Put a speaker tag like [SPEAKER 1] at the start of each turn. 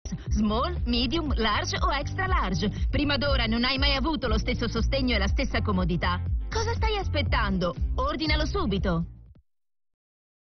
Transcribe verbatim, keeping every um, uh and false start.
[SPEAKER 1] Deluxe, Small, Medium, Large o Extra Large. Prima d'ora non hai mai avuto lo stesso sostegno e la stessa comodità. Cosa stai aspettando? Ordinalo subito!